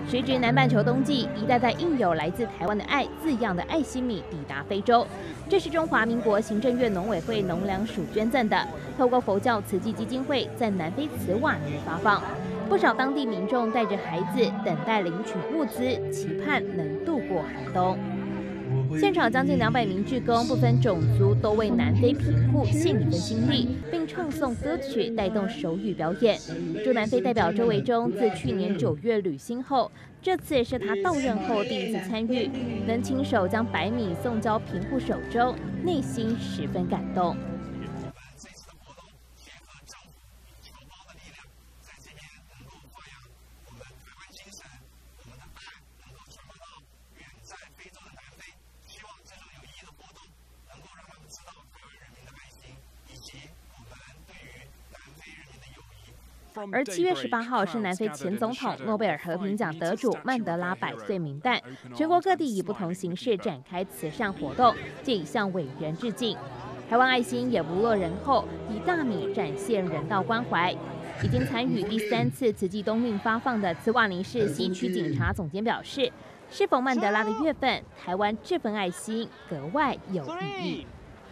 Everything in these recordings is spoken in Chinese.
时值南半球冬季，一袋袋印有来自台湾的爱字样的爱心米抵达非洲。这是中华民国行政院农委会农粮署捐赠的，透过佛教慈济基金会在南非茨瓦尼发放。不少当地民众带着孩子等待领取物资，期盼能度过寒冬。现场将近200名志工，不分种族，都为南非贫户献一份心力，并唱诵歌曲，带动手语表演。驻南非代表周维忠自去年9月履新后，这次是他到任后第一次参与，能亲手将白米送交贫户手中，内心十分感动。而7月18号是南非前总统、诺贝尔和平奖得主曼德拉100岁冥诞，全国各地以不同形式展开慈善活动，借以向伟人致敬。台湾爱心也不落人后，以大米展现人道关怀。已经参与第3次慈济冬运发放的茨瓦尼市西区警察总监表示，适逢曼德拉的月份，台湾这份爱心格外有意义。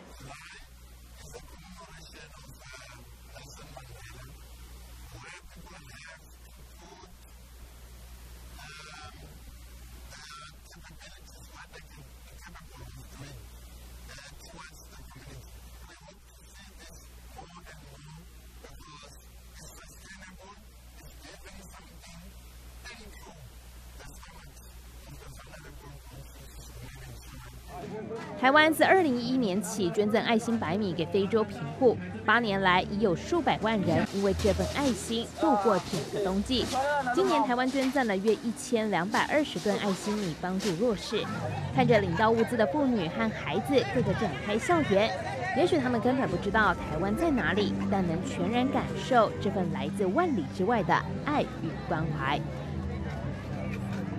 台湾自2011年起捐赠爱心白米给非洲贫户，8年来已有数百万人因为这份爱心度过整个冬季。今年台湾捐赠了约1220吨爱心米，帮助弱势。看着领到物资的妇女和孩子个个展开笑颜，也许他们根本不知道台湾在哪里，但能全然感受这份来自万里之外的爱与关怀。